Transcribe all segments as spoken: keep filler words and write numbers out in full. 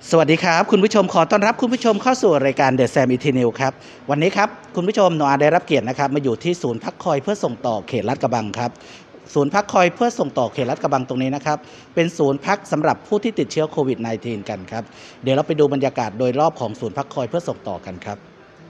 สวัสดีครับคุณผู้ชมขอต้อนรับคุณผู้ชมเข้าสู่รายการ The Sam Easy News ครับวันนี้ครับคุณผู้ชมโนอาได้รับเกียรตินะครับมาอยู่ที่ศูนย์พักคอยเพื่อส่งต่อเขตลาดกระบังครับศูนย์พักคอยเพื่อส่งต่อเขตลาดกระบังตรงนี้นะครับเป็นศูนย์พักสำหรับผู้ที่ติดเชื้อโควิด สิบเก้า กันครับเดี๋ยวเราไปดูบรรยากาศโดยรอบของศูนย์พักคอยเพื่อส่งต่อกันครับ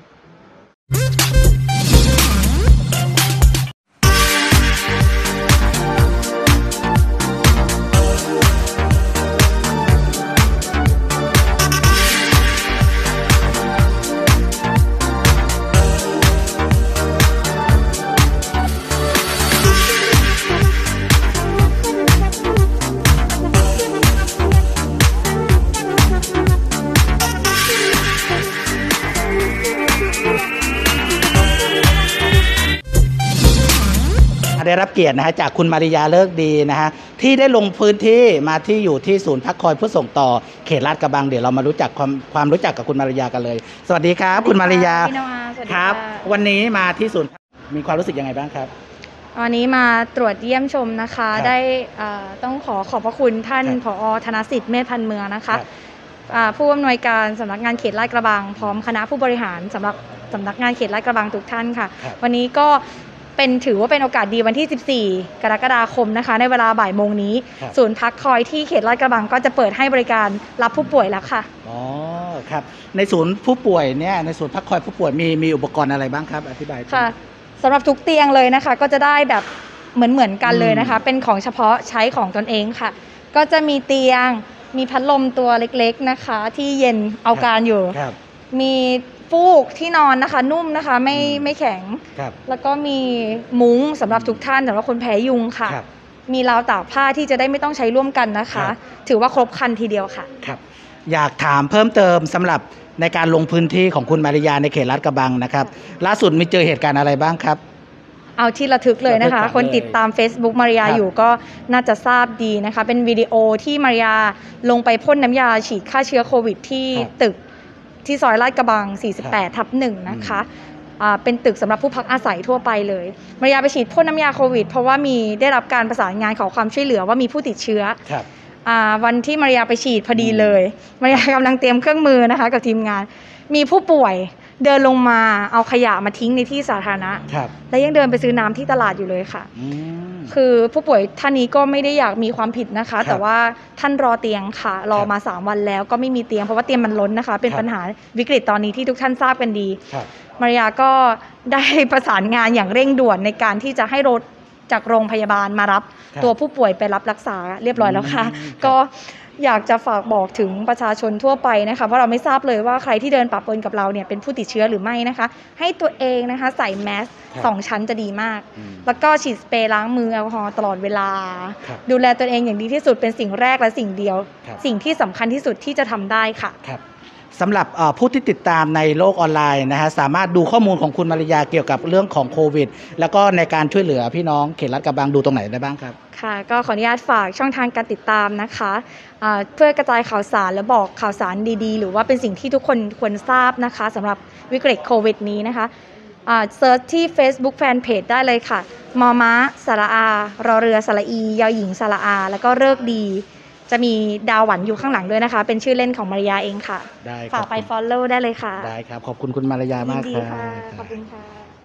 ได้รับเกียรตินะฮะจากคุณมาริยาเลิกดีนะฮะที่ได้ลงพื้นที่มาที่อยู่ที่ศูนย์พักคอยเพื่อส่งต่อเขตลาดกระบังเดี๋ยวเรามารู้จักความความรู้จักกับคุณมาริยากันเลยสวัสดีครับคุณมาริยาครับวันนี้มาที่ศูนย์มีความรู้สึกยังไงบ้างครับวันนี้มาตรวจเยี่ยมชมนะคะได้ต้องขอขอบพระคุณท่านผอ.ธนสิทธิ์เมธพันธ์เมืองนะคะผู้อำนวยการสำนักงานเขตลาดกระบังพร้อมคณะผู้บริหารสำหรับสำนักงานเขตลาดกระบังทุกท่านค่ะวันนี้ก็เป็นถือว่าเป็นโอกาสดีวันที่สิบสี่กรกฎาคมนะคะในเวลาบ่ายโมงนี้ศูนย์พักคอยที่เขตลาดกระบังก็จะเปิดให้บริการรับผู้ป่วยแล้วค่ะอ๋อครับในศูนย์ผู้ป่วยเนี่ยในศูนย์พักคอยผู้ป่วยมีมีอุปกรณ์อะไรบ้างครับอธิบายค่ะสำหรับทุกเตียงเลยนะคะก็จะได้แบบเหมือนเหมือนกันเลยนะคะเป็นของเฉพาะใช้ของตนเองค่ะก็จะมีเตียงมีพัดลมตัวเล็กๆนะคะที่เย็นเอาการอยู่มีฟูกที่นอนนะคะนุ่มนะคะไม่ไม่แข็งแล้วก็มีมุ้งสำหรับทุกท่านสำหรับคนแพ้ยุงค่ะมีราวตากผ้าที่จะได้ไม่ต้องใช้ร่วมกันนะคะถือว่าครบครันทีเดียวค่ะครับอยากถามเพิ่มเติมสำหรับในการลงพื้นที่ของคุณมาริยาในเขตลาดกระบังนะครับล่าสุดมีเจอเหตุการณ์อะไรบ้างครับเอาที่ระทึกเลยนะคะคนติดตาม Facebook มาริยาอยู่ก็น่าจะทราบดีนะคะเป็นวิดีโอที่มาริยาลงไปพ่นน้ำยาฉีดฆ่าเชื้อโควิดที่ตึกที่ซอยลาดกระบัง สี่สิบแปด ทับ หนึ่ง นะคะเป็นตึกสำหรับผู้พักอาศัยทั่วไปเลยมาริยาไปฉีดพ่นน้ำยาโควิดเพราะว่ามีได้รับการประสานงานขอความช่วยเหลือว่ามีผู้ติดเชื้อวันที่มาริยาไปฉีดพอดีเลยมาริยากำลังเตรียมเครื่องมือนะคะกับทีมงานมีผู้ป่วยเดินลงมาเอาขยะมาทิ้งในที่สาธารณะและยังเดินไปซื้อน้ำที่ตลาดอยู่เลยค่ะคือผู้ป่วยท่านนี้ก็ไม่ได้อยากมีความผิดนะคะแต่ว่าท่านรอเตียงค่ะรอมาสามวันแล้วก็ไม่มีเตียงเพราะว่าเตียงมันล้นนะคะเป็นปัญหาวิกฤตตอนนี้ที่ทุกท่านทราบกันดีมาริยาก็ได้ประสานงานอย่างเร่งด่วนในการที่จะให้รถจากโรงพยาบาลมารับตัวผู้ป่วยไปรับรักษาเรียบร้อยแล้วค่ะก็อยากจะฝากบอกถึงประชาชนทั่วไปนะคะเพราะเราไม่ทราบเลยว่าใครที่เดินปะปนกับเราเนี่ยเป็นผู้ติดเชื้อหรือไม่นะคะให้ตัวเองนะคะใส่แมสสองชั้นจะดีมากแล้วก็ฉีดสเปรย์ล้างมือแอลกอฮอล์ตลอดเวลาดูแลตัวเองอย่างดีที่สุดเป็นสิ่งแรกและสิ่งเดียวสิ่งที่สำคัญที่สุดที่จะทำได้ค่ะสำหรับผู้ที่ติดตามในโลกออนไลน์นะฮะสามารถดูข้อมูลของคุณมาริยาเกี่ยวกับเรื่องของโควิดแล้วก็ในการช่วยเหลือพี่น้องเขตลาดกระบังดูตรงไหนได้บ้างครับค่ะก็ขออนุญาตฝากช่องทางการติดตามนะคะเพื่อกระจายข่าวสารและบอกข่าวสารดีๆหรือว่าเป็นสิ่งที่ทุกคนควรทราบนะคะสำหรับวิกฤตโควิดนี้นะคะเซิร์ชที่ Facebook Fanpage ได้เลยค่ะมอม้าสระอารอเรือสระอียอหญิงสระอาแล้วก็เลิกดีจะมีดาวหวันอยู่ข้างหลังด้วยนะคะเป็นชื่อเล่นของมาริยาเองค่ะฝากไป follow ได้เลยค่ะได้ครับขอบคุณคุณมาริยามากค่ะขอบคุณค่ะ